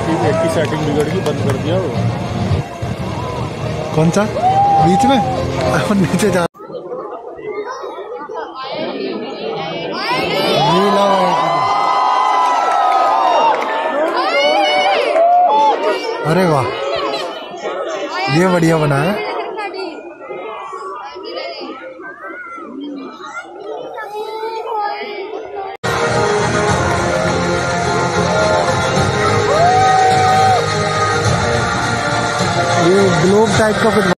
एक की सेटिंग बिगड़ गई, बंद कर दिया वो। कौन सा बीच में नीचे जा अरे वाह, ये बढ़िया बना है। ये ग्लोब टाइप का कुछ।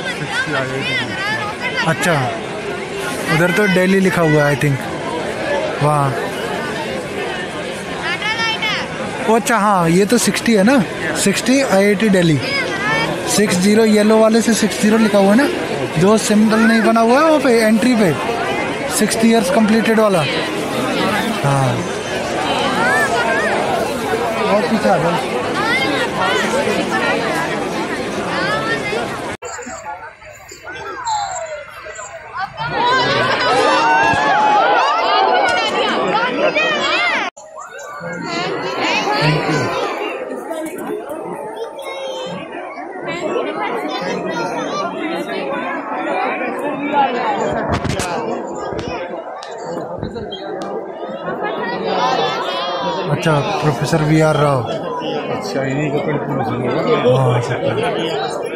अच्छा, उधर तो दिल्ली लिखा हुआ है आई थिंक वहाँ। अच्छा हाँ, ये तो 60 है ना, 60 IIT दिल्ली 60 येलो वाले से 60 लिखा हुआ है ना, जो सिंबल नहीं बना हुआ है वहाँ पे एंट्री पे 60 इयर्स कंप्लीटेड वाला। हाँ बहुत पीछे आ गया। Thank you. अच्छा, प्रोफेसर VR राव। अच्छा, इन्हीं का कंट्रीब्यूशन होगा। हाँ।